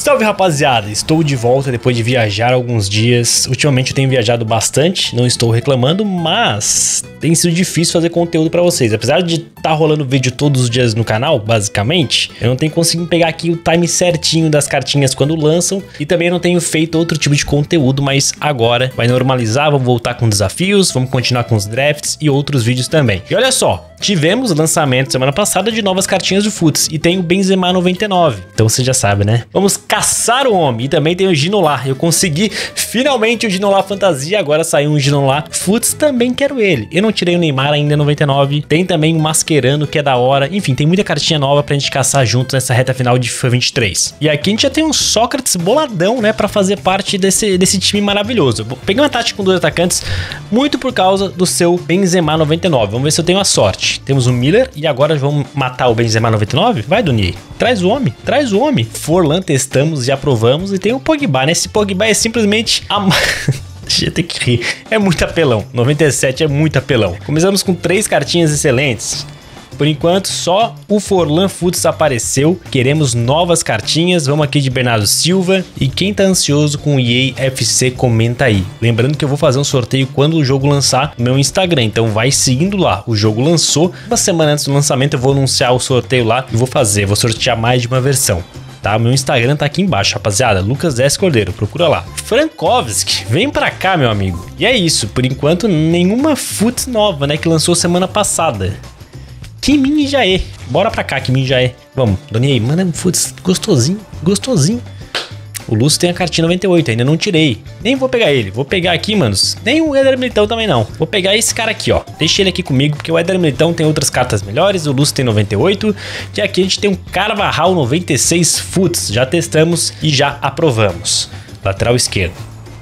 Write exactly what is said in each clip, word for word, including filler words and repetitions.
Salve, rapaziada, estou de volta depois de viajar alguns dias. Ultimamente eu tenho viajado bastante, não estou reclamando, mas tem sido difícil fazer conteúdo pra vocês. Apesar de estar tá rolando vídeo todos os dias no canal, basicamente, eu não tenho conseguido pegar aqui o time certinho das cartinhas quando lançam e também não tenho feito outro tipo de conteúdo, mas agora vai normalizar, vamos voltar com desafios, vamos continuar com os drafts e outros vídeos também. E olha só, tivemos o lançamento semana passada de novas cartinhas do Futs e tem o Benzema noventa e nove, então você já sabe, né? Vamos caçar o homem. E também tem o Ginola. Eu consegui finalmente o Ginola Fantasia. Agora saiu um Ginola Futs. Também quero ele. Eu não tirei o Neymar ainda noventa e nove. Tem também o Mascherano, que é da hora. Enfim, tem muita cartinha nova pra gente caçar junto nessa reta final de FIFA vinte e três. E aqui a gente já tem um Sócrates boladão, né? Pra fazer parte desse, desse time maravilhoso. Eu peguei uma tática com dois atacantes muito por causa do seu Benzema noventa e nove. Vamos ver se eu tenho a sorte. Temos o Miller e agora vamos matar o Benzema noventa e nove? Vai, Doni. Traz o homem. Traz o homem. Forlan testamos e aprovamos, e tem o Pogba, né? Esse Pogba é simplesmente a... Deixa eu ter que rir. É muito apelão. noventa e sete é muito apelão. Começamos com três cartinhas excelentes. Por enquanto, só o Forlan Futs apareceu. Queremos novas cartinhas. Vamos aqui de Bernardo Silva. E quem tá ansioso com o E A F C, comenta aí. Lembrando que eu vou fazer um sorteio quando o jogo lançar no meu Instagram. Então vai seguindo lá. O jogo lançou. Uma semana antes do lançamento eu vou anunciar o sorteio lá e vou fazer. Vou sortear mais de uma versão. Tá, meu Instagram tá aqui embaixo, rapaziada. Lucas S Cordeiro, procura lá. Frankowski, vem pra cá, meu amigo. E é isso, por enquanto, nenhuma Futs nova, né, que lançou semana passada. Kim Min-jae, bora pra cá, Kim Min-jae. Vamos, Doni, manda um Futs gostosinho, gostosinho. O Lúcio tem a cartinha noventa e oito, ainda não tirei. Nem vou pegar ele, vou pegar aqui, manos. Nem o Éder Militão também não. Vou pegar esse cara aqui, ó. Deixa ele aqui comigo, porque o Éder Militão tem outras cartas melhores. O Lúcio tem noventa e oito. E aqui a gente tem um Carvajal noventa e seis Futs. Já testamos e já aprovamos. Lateral esquerdo.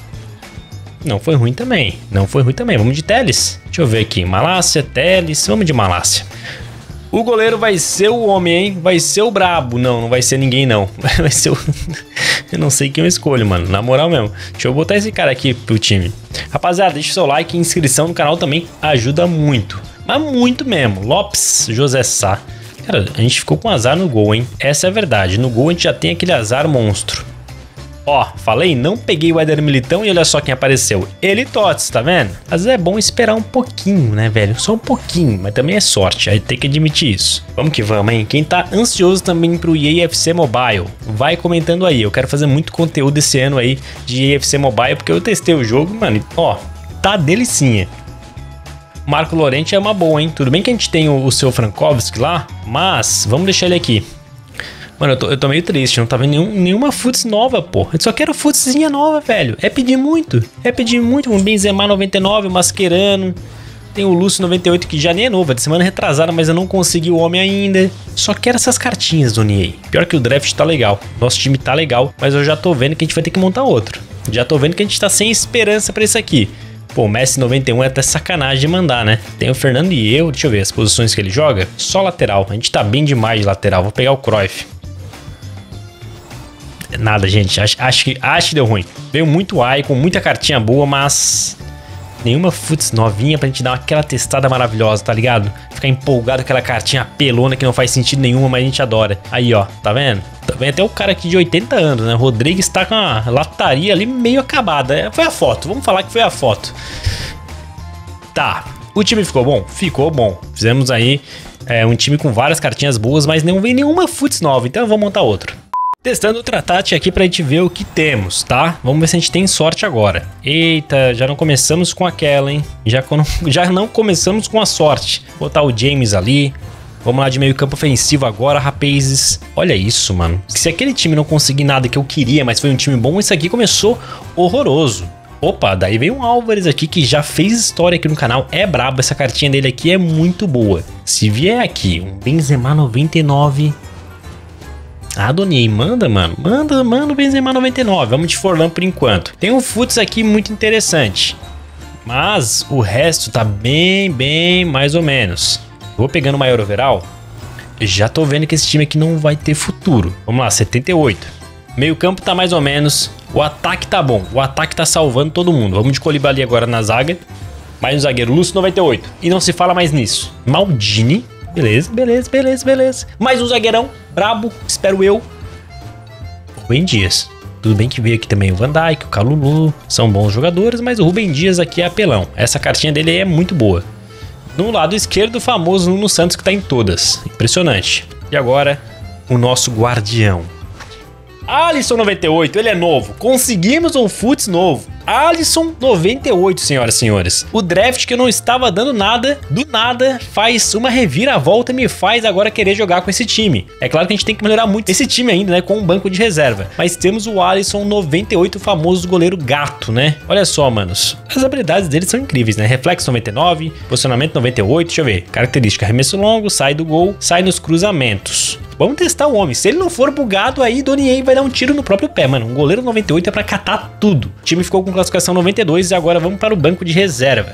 Não foi ruim também. Não foi ruim também. Vamos de Teles. Deixa eu ver aqui. Malásia, Teles. Vamos de Malásia. O goleiro vai ser o homem, hein? Vai ser o brabo. Não, não vai ser ninguém, não. Vai ser o... Eu não sei quem eu escolho, mano. Na moral mesmo. Deixa eu botar esse cara aqui pro time. Rapaziada, deixa o seu like e inscrição no canal também ajuda muito. Mas muito mesmo. Lopes, José Sá. Cara, a gente ficou com azar no gol, hein? Essa é a verdade. No gol a gente já tem aquele azar monstro. Ó, falei, não peguei o Éder Militão e olha só quem apareceu. Ele Tots, tá vendo? Às vezes é bom esperar um pouquinho, né, velho? Só um pouquinho, mas também é sorte, aí tem que admitir isso. Vamos que vamos, hein? Quem tá ansioso também pro E A F C Mobile, vai comentando aí. Eu quero fazer muito conteúdo esse ano aí de E A F C Mobile, porque eu testei o jogo, mano, e, ó, tá delicinha. Marco Lorente é uma boa, hein? Tudo bem que a gente tem o, o seu Frankowski lá, mas vamos deixar ele aqui. Mano, eu tô, eu tô meio triste, não tá vendo nenhum, nenhuma Futs nova, pô. Eu só quero Futzinha nova, velho. É pedir muito. É pedir muito. Um Benzema noventa e nove, um Mascherano. Tem o Lúcio noventa e oito, que já nem é novo. É de semana retrasada, mas eu não consegui o homem ainda. Só quero essas cartinhas, Doni. Pior que o draft tá legal. Nosso time tá legal, mas eu já tô vendo que a gente vai ter que montar outro. Já tô vendo que a gente tá sem esperança pra isso aqui. Pô, o Messi noventa e um é até sacanagem de mandar, né? Tem o Fernando e eu. Deixa eu ver as posições que ele joga. Só lateral. A gente tá bem demais de lateral. Vou pegar o Cruyff. Nada, gente, acho, acho, que, acho que deu ruim. Veio muito Icon, muita cartinha boa, mas nenhuma Futs novinha pra gente dar aquela testada maravilhosa, tá ligado? Ficar empolgado com aquela cartinha pelona que não faz sentido nenhuma, mas a gente adora. Aí, ó, tá vendo? Vem até o cara aqui de oitenta anos, né? O Rodrigues tá com a lataria ali meio acabada. Foi a foto, vamos falar que foi a foto. Tá, o time ficou bom? Ficou bom. Fizemos aí é, um time com várias cartinhas boas, mas não veio nenhuma Futs nova, então eu vou montar outro. Testando outra tática aqui pra gente ver o que temos, tá? Vamos ver se a gente tem sorte agora. Eita, já não começamos com aquela, hein? Já, já não começamos com a sorte. Vou botar o James ali. Vamos lá de meio campo ofensivo agora, rapazes. Olha isso, mano. Se aquele time não conseguir nada que eu queria, mas foi um time bom, esse aqui começou horroroso. Opa, daí veio um Álvares aqui que já fez história aqui no canal. É brabo, essa cartinha dele aqui é muito boa. Se vier aqui um Benzema noventa e nove... Ah, Doni, manda, mano. Manda, manda o Benzema noventa e nove. Vamos de Forlan por enquanto. Tem um Futs aqui muito interessante. Mas o resto tá bem, bem mais ou menos. Vou pegando o maior overall. Já tô vendo que esse time aqui não vai ter futuro. Vamos lá, setenta e oito. Meio campo tá mais ou menos. O ataque tá bom. O ataque tá salvando todo mundo. Vamos de Koulibaly agora na zaga. Mais um zagueiro, Lúcio noventa e oito. E não se fala mais nisso. Maldini. Beleza, beleza, beleza, beleza. Mais um zagueirão, brabo, espero eu. Rubem Dias. Tudo bem que veio aqui também o Van Dijk, o Kalulu, são bons jogadores, mas o Rubem Dias aqui é apelão. Essa cartinha dele é muito boa. No lado esquerdo, o famoso Nuno Santos, que tá em todas. Impressionante. E agora, o nosso guardião. Alisson noventa e oito, ele é novo. Conseguimos um futs novo. Alisson noventa e oito, senhoras e senhores. O draft que eu não estava dando nada, do nada, faz uma reviravolta e me faz agora querer jogar com esse time. É claro que a gente tem que melhorar muito esse time ainda, né, com um banco de reserva. Mas temos o Alisson noventa e oito, o famoso goleiro gato, né? Olha só, manos. As habilidades dele são incríveis, né? Reflexo noventa e nove, posicionamento noventa e oito, deixa eu ver. Característica, arremesso longo, sai do gol, sai nos cruzamentos. Vamos testar o homem. Se ele não for bugado, aí Donnie vai dar um tiro no próprio pé, mano. Um goleiro noventa e oito é pra catar tudo. O time ficou com classificação noventa e dois e agora vamos para o banco de reserva.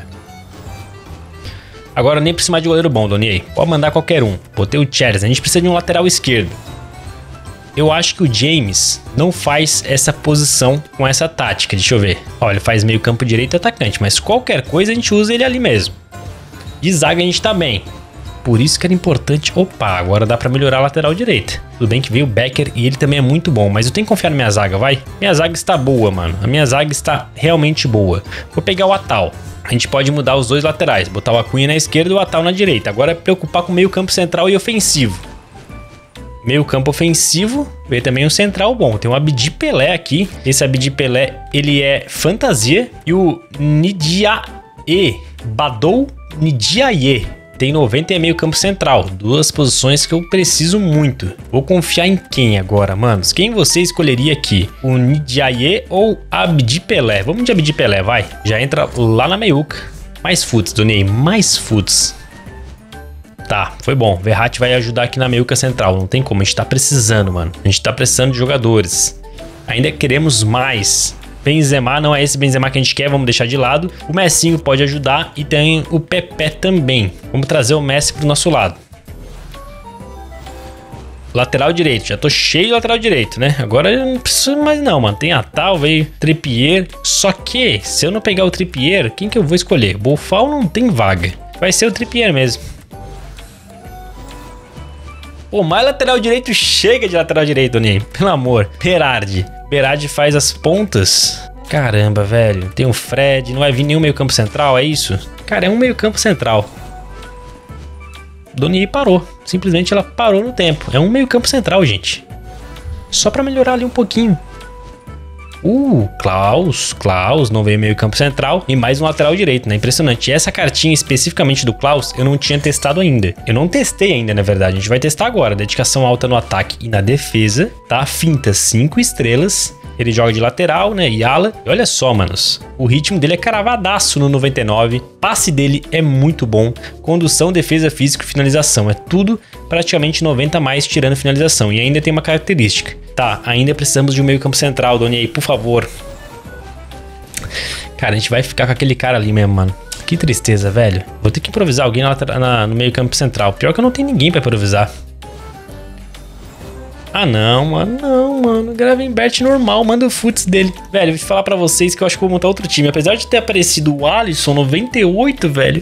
Agora nem precisa mais de goleiro bom, Donnie. Pode mandar qualquer um. Botei o Charles. A gente precisa de um lateral esquerdo. Eu acho que o James não faz essa posição com essa tática. Deixa eu ver. Ó, ele faz meio campo direito e atacante, mas qualquer coisa a gente usa ele ali mesmo. De zaga a gente tá bem. Por isso que era importante... Opa, agora dá pra melhorar a lateral direita. Tudo bem que veio o Becker e ele também é muito bom, mas eu tenho que confiar na minha zaga, vai? Minha zaga está boa, mano. A minha zaga está realmente boa. Vou pegar o Atal. A gente pode mudar os dois laterais, botar o Acunha na esquerda e o Atal na direita. Agora é preocupar com o meio campo central e ofensivo. Meio campo ofensivo, veio também um central bom. Tem um Abdi Pelé aqui. Esse Abdi Pelé, ele é fantasia. E o Nidiaye, Badou Nidiaye. Tem noventa e é meio campo central. Duas posições que eu preciso muito. Vou confiar em quem agora, manos? Quem você escolheria aqui? O Nidiaye ou Abdi Pelé? Vamos de Abdi Pelé, vai. Já entra lá na meiuca. Mais futs, Donei. Mais futs. Tá, foi bom. Verratti vai ajudar aqui na meiuca central. Não tem como. A gente tá precisando, mano. A gente tá precisando de jogadores. Ainda queremos mais. Benzema não é esse Benzema que a gente quer, vamos deixar de lado. O Messinho pode ajudar e tem o Pepe também. Vamos trazer o Messi pro nosso lado. Lateral direito, já tô cheio de lateral direito, né? Agora eu não preciso mais não, mano. Tem Atal, veio Trippier. Só que, se eu não pegar o Trippier, quem que eu vou escolher? Bofal não tem vaga. Vai ser o Trippier mesmo. Pô, mais lateral direito, chega de lateral direito, Donnie. Pelo amor. Berardi. Berardi faz as pontas. Caramba, velho. Tem o Fred. Não vai vir nenhum meio campo central, é isso? Cara, é um meio campo central. Donnie parou. Simplesmente ela parou no tempo. É um meio campo central, gente. Só pra melhorar ali um pouquinho. Uh, Klaus, Klaus, não veio meio campo central e mais um lateral direito, né? Impressionante. E essa cartinha especificamente do Klaus eu não tinha testado ainda. Eu não testei ainda, na verdade. A gente vai testar agora. Dedicação alta no ataque e na defesa, tá? Finta cinco estrelas. Ele joga de lateral, né? E ala. E olha só, manos. O ritmo dele é cravadaço no noventa e nove. Passe dele é muito bom. Condução, defesa, físico e finalização. É tudo praticamente noventa a mais, tirando finalização. E ainda tem uma característica. Tá, ainda precisamos de um meio campo central, Donnie, por favor. Cara, a gente vai ficar com aquele cara ali mesmo, mano. Que tristeza, velho. Vou ter que improvisar alguém na, na, no meio campo central. Pior que eu não tenho ninguém pra improvisar. Ah, não, mano, não, mano. Gravenberch normal, manda o futs dele. Velho, vou te falar pra vocês que eu acho que vou montar outro time. Apesar de ter aparecido o Alisson noventa e oito, velho.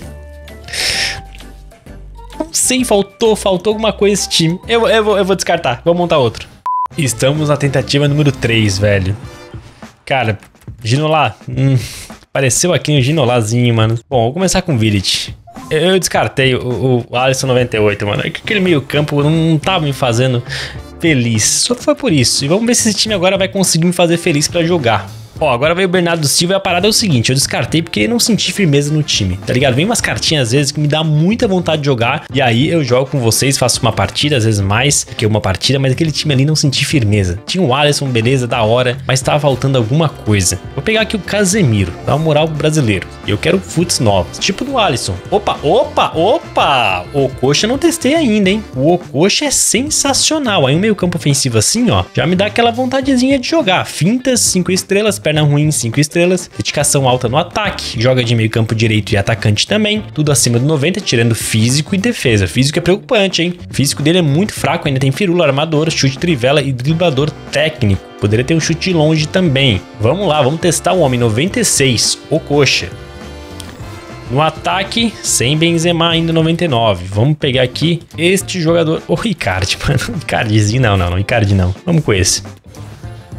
Não sei, faltou, faltou alguma coisa nesse time. Eu, eu, vou, eu vou descartar, vou montar outro. Estamos na tentativa número três, velho. Cara, Ginola. Hum, apareceu aqui um Ginolazinho, mano. Bom, vou começar com o Village. Eu, eu descartei o, o Alisson noventa e oito, mano. Aquele meio campo não tava me fazendo feliz. Só foi por isso. E vamos ver se esse time agora vai conseguir me fazer feliz pra jogar. Ó, agora veio o Bernardo Silva e a parada é o seguinte, eu descartei porque não senti firmeza no time, tá ligado? Vem umas cartinhas às vezes que me dá muita vontade de jogar e aí eu jogo com vocês, faço uma partida, às vezes mais que uma partida, mas aquele time ali não senti firmeza. Tinha o Alisson, beleza, da hora, mas tava faltando alguma coisa. Vou pegar aqui o Casemiro, dar uma moral pro brasileiro. E eu quero futs novos, tipo do Alisson. Opa, opa, opa! O Okocha não testei ainda, hein? O Okocha é sensacional. Aí um meio campo ofensivo assim, ó, já me dá aquela vontadezinha de jogar. Fintas, cinco estrelas, perna ruim, cinco estrelas, dedicação alta no ataque, joga de meio campo direito e atacante também, tudo acima do noventa, tirando físico e defesa. Físico é preocupante, hein? O físico dele é muito fraco, ainda tem firula, armador, chute trivela e driblador técnico. Poderia ter um chute longe também. Vamos lá, vamos testar o homem, noventa e seis, Okocha. No ataque, sem Benzema ainda noventa e nove. Vamos pegar aqui este jogador, o Icardi, mano. Icardizinho, não, não, não, Icardi não. Vamos com esse.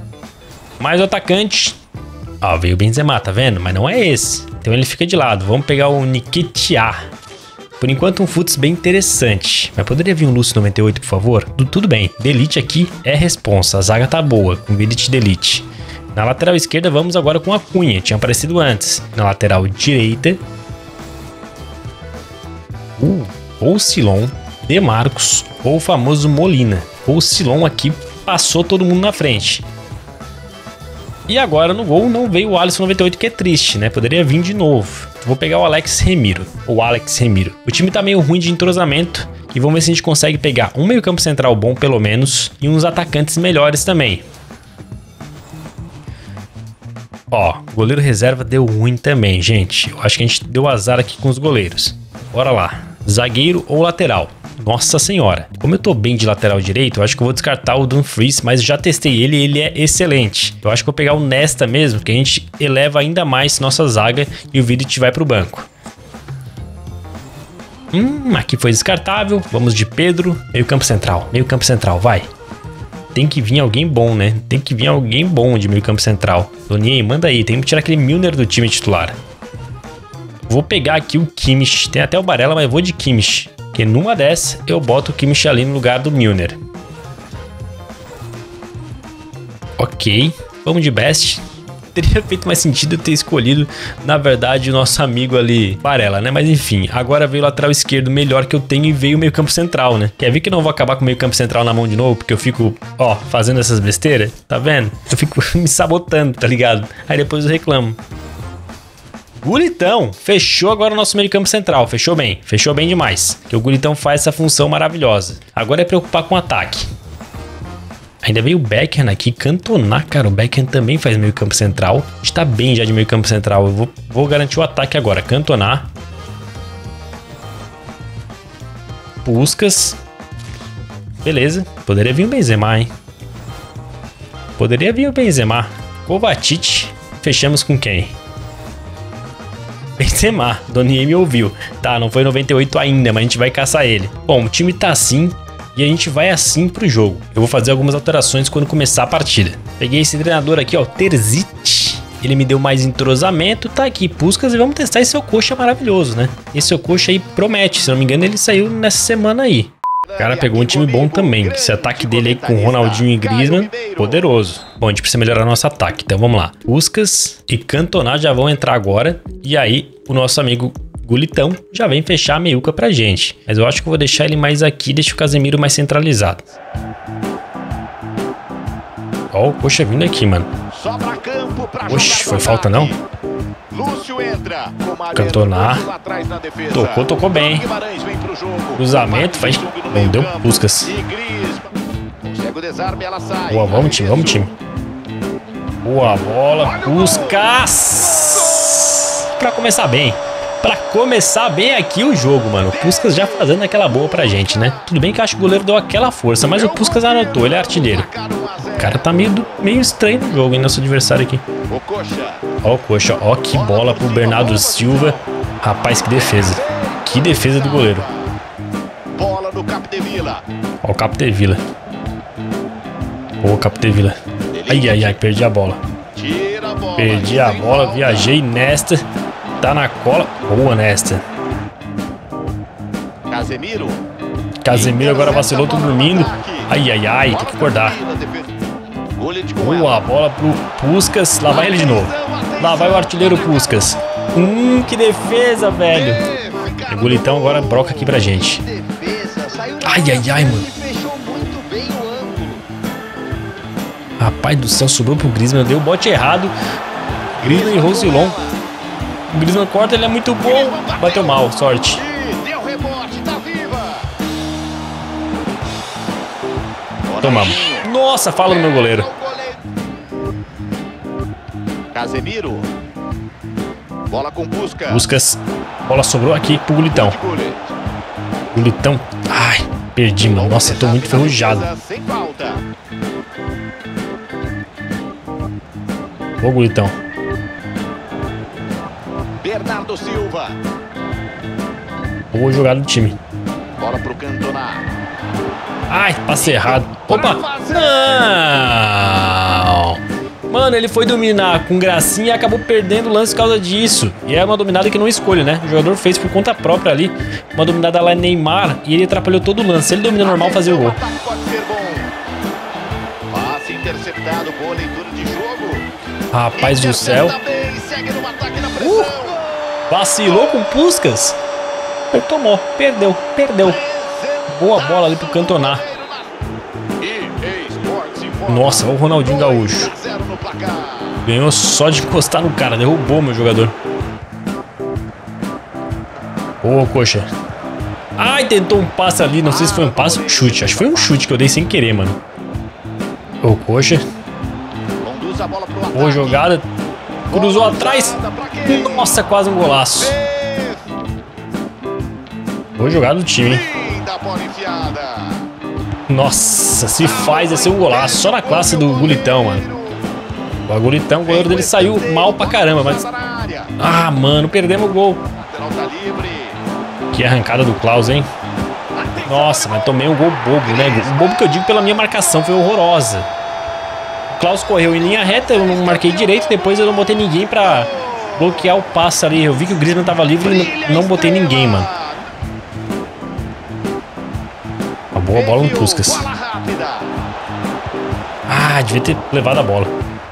Mais o atacante. Ó, veio o Benzema, tá vendo? Mas não é esse. Então ele fica de lado. Vamos pegar o Nketiah. Por enquanto um futs bem interessante. Mas poderia vir um Lúcio noventa e oito, por favor? Tudo, tudo bem. Delete aqui é responsa. A zaga tá boa com Delete Delete. Na lateral esquerda vamos agora com a Cunha. Tinha aparecido antes. Na lateral direita. Uh, ou Silon, De Marcos ou o famoso Molina. O Silon aqui passou todo mundo na frente. E agora no gol não veio o Alisson noventa e oito, que é triste, né? Poderia vir de novo. Vou pegar o Alex Remiro. O Alex Remiro. O time tá meio ruim de entrosamento. E vamos ver se a gente consegue pegar um meio campo central bom pelo menos. E uns atacantes melhores também. Ó, goleiro reserva deu ruim também, gente. Eu acho que a gente deu azar aqui com os goleiros. Bora lá. Zagueiro ou lateral? Nossa senhora. Como eu tô bem de lateral direito, eu acho que eu vou descartar o Dumfries, mas já testei ele e ele é excelente. Eu acho que eu vou pegar o Nesta mesmo, porque a gente eleva ainda mais nossa zaga e o Vidic vai pro banco. Hum, aqui foi descartável. Vamos de Pedro. Meio campo central. Meio campo central, vai. Tem que vir alguém bom, né? Tem que vir alguém bom de meio campo central. Donier, manda aí. Tem que tirar aquele Milner do time titular. Vou pegar aqui o Kimmich. Tem até o Barella, mas vou de Kimmich. Porque numa dessas eu boto o Kimmich ali no lugar do Milner. Ok. Vamos de Best. Teria feito mais sentido eu ter escolhido, na verdade, o nosso amigo ali, Barella, né? Mas enfim, agora veio o lateral esquerdo melhor que eu tenho e veio o meio campo central, né? Quer ver que eu não vou acabar com o meio campo central na mão de novo? Porque eu fico, ó, fazendo essas besteiras? Tá vendo? Eu fico me sabotando, tá ligado? Aí depois eu reclamo. Gulitão, fechou agora o nosso meio campo central, fechou bem, fechou bem demais. Que o Gulitão faz essa função maravilhosa. Agora é preocupar com o ataque. Ainda veio o Beckham aqui, Cantona, cara, o Beckham também faz meio campo central. A gente tá bem já de meio campo central, eu vou, vou garantir o ataque agora, Cantona. Puskas. Beleza, poderia vir o Benzema, hein? Poderia vir o Benzema. Kovacic, fechamos com quem? Benzema, Donier me ouviu. Tá, não foi noventa e oito ainda, mas a gente vai caçar ele. Bom, o time tá assim e a gente vai assim pro jogo. Eu vou fazer algumas alterações quando começar a partida. Peguei esse treinador aqui, ó, Terzic. Ele me deu mais entrosamento, tá aqui, Puskas, e vamos testar esse Okocha maravilhoso, né? Esse Okocha aí promete, se não me engano ele saiu nessa semana aí. O cara pegou um time bom também. Esse ataque dele aí com Ronaldinho e Griezmann, poderoso. Bom, a gente precisa melhorar nosso ataque, então vamos lá. Puskas e Cantona já vão entrar agora. E aí, o nosso amigo Gulitão já vem fechar a meiuca pra gente. Mas eu acho que eu vou deixar ele mais aqui, deixa o Casemiro mais centralizado. Ó, o Coxa vindo aqui, mano. Oxe, foi falta não? Cantona. Tocou, tocou bem. Cruzamento, faz. Não deu Puskas. Boa, vamos time, vamos time. Boa bola, Puskas. Pra começar bem. Pra começar bem aqui o jogo, mano. O Puskas já fazendo aquela boa pra gente, né? Tudo bem que eu acho que o goleiro deu aquela força, mas o Puskas anotou, ele é artilheiro. O cara tá meio, meio estranho no jogo, hein, nosso adversário aqui. Ó o Coxa, ó que bola pro Bernardo Silva. Rapaz, que defesa. Que defesa do goleiro. Ó o Capdevila. Ó o Capdevila. Ai, ai, ai, perdi a bola. Perdi a bola, viajei nesta. Tá na cola. Boa nesta. Casemiro. Casemiro agora vacilou, tô dormindo. Ai, ai, ai, tem que acordar. Boa bola pro Puskas. Lá vai ele de novo. Lá vai o artilheiro Puskas. Hum, que defesa, velho. O Gulitão agora broca aqui pra gente. Ai, ai, ai, mano. Rapaz do céu, sobrou pro Griezmann. Deu o bote errado. Griezmann errou o Silon. O Griezmann corta, ele é muito bom. Bateu mal, sorte. Tomamos. Nossa, fala do meu goleiro. Casemiro. Bola com Puskas. Puskas. Bola sobrou aqui pro Gulitão. Gulitão. Ai, perdi, mano. Nossa, eu tô muito enferrujado. Ô, Gulitão. Bernardo Silva. Boa jogada do time. Bola pro Cantona. Ai, passe errado. Opa! Não! Mano, ele foi dominar com gracinha e acabou perdendo o lance por causa disso. E é uma dominada que não escolhe, né? O jogador fez por conta própria ali. Uma dominada lá em Neymar e ele atrapalhou todo o lance. Se ele domina normal, fazer o gol. Pode ser bom. Passe interceptado, boa leitura de jogo. Rapaz do céu. Uh, vacilou com Puskás. Tomou, perdeu, perdeu. Boa bola ali pro Cantona. Nossa, olha o Ronaldinho Gaúcho. Ganhou só de encostar no cara, derrubou meu jogador. Ô, coxa. Ai, tentou um passe ali, não sei se foi um passe ou um chute. Acho que foi um chute que eu dei sem querer, mano. Ô, coxa. Boa jogada. Cruzou atrás. Nossa, quase um golaço. Boa jogada do time, hein? Nossa, se faz, ia ser um golaço. Só na classe do Gulitão, mano. O Gulitão, o goleiro dele saiu mal pra caramba, mas... Ah, mano, perdemos o gol. Que arrancada do Klaus, hein? Nossa, mas tomei um gol bobo, né? O bobo que eu digo pela minha marcação foi horrorosa. O Klaus correu em linha reta, eu não marquei direito. Depois eu não botei ninguém pra bloquear o passe ali. Eu vi que o Griezmann tava livre e não botei ninguém, mano. Uma boa bola no Puskás. Ah, devia ter levado a bola.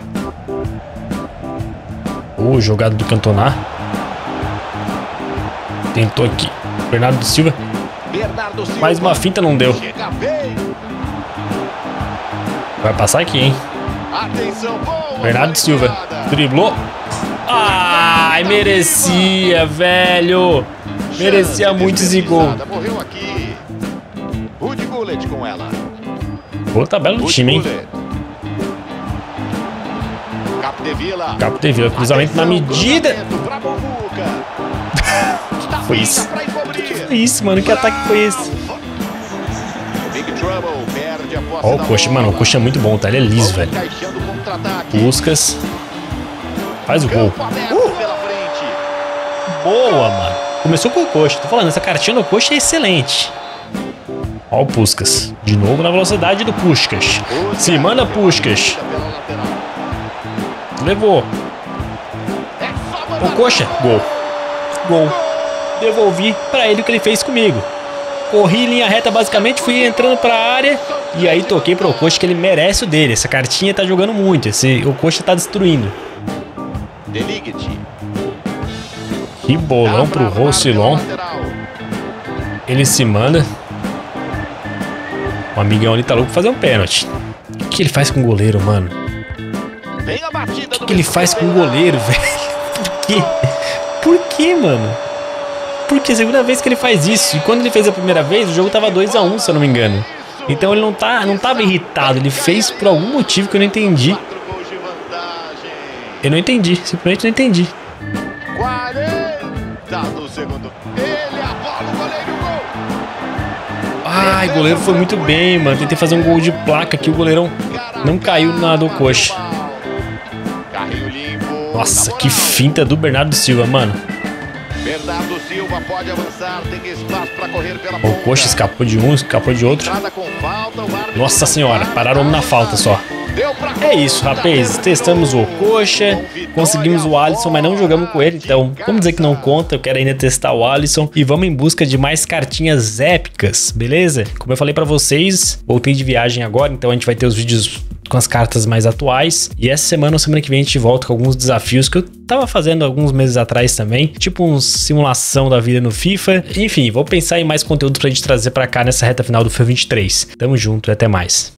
Boa jogada do Cantona. Tentou aqui. Bernardo Silva. Mais uma finta, não deu. Vai passar aqui, hein? Bernardo Silva. Driblou. Ai, merecia, velho. Merecia muito esse gol. Boa tabela do time, hein? Capdevila, cruzamento na medida. Foi isso. O que foi isso, mano? Que ataque foi esse? Ó, o coxa, mano. O coxa é muito bom, tá? Ele é liso, velho. Puskás. Faz o gol. Uh! Boa, mano. Começou com o coxa. Tô falando, essa cartinha do coxa é excelente. Ó o Puskás. De novo na velocidade do Puskás. Se manda, Puskás. Levou. O coxa. Gol. Gol. Devolvi pra ele o que ele fez comigo. Corri em linha reta basicamente, fui entrando pra área. E aí toquei pro coxa que ele merece o dele. Essa cartinha tá jogando muito. Esse, o coxa tá destruindo. Que bolão pro Roussillon. Ele se manda. O amigão ali tá louco pra fazer um pênalti. O que ele faz com o goleiro, mano? O que, que ele faz com o goleiro, velho? Por quê? Por quê, mano? Porque é a segunda vez que ele faz isso. E quando ele fez a primeira vez, o jogo tava dois a um, se eu não me engano. Então ele não, tá, não tava irritado. Ele fez por algum motivo que eu não entendi. Eu não entendi. Simplesmente não entendi. Ai, o goleiro foi muito bem, mano. Tentei fazer um gol de placa aqui. O goleirão não caiu na do coxa. Nossa, que finta do Bernardo Silva, mano. Bernardo Silva pode avançar, tem espaço para correr pela ponta. O coxa escapou de um, escapou de outro. Nossa senhora, pararam na falta só. É isso, rapaz. Testamos o coxa, conseguimos o Alisson, mas não jogamos com ele. Então, vamos dizer que não conta. Eu quero ainda testar o Alisson. E vamos em busca de mais cartinhas épicas, beleza? Como eu falei pra vocês, voltei de viagem agora, então a gente vai ter os vídeos com as cartas mais atuais. E essa semana ou semana que vem a gente volta com alguns desafios que eu tava fazendo alguns meses atrás também. Tipo uma simulação da vida no FIFA. Enfim, vou pensar em mais conteúdo pra gente trazer pra cá nessa reta final do FIFA vinte e três. Tamo junto e até mais.